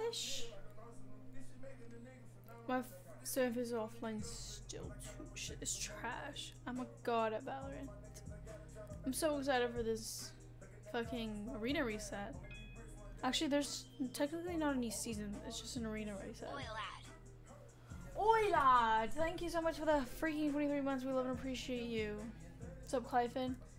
ish. My server is offline still too. Shit is trash. I'm a god at Valorant. I'm so excited for this fucking arena reset. Actually, there's technically not any season. It's just an arena reset. Oi lad! Thank you so much for the freaking 23 months. We love and appreciate you. What's up, Clyfin?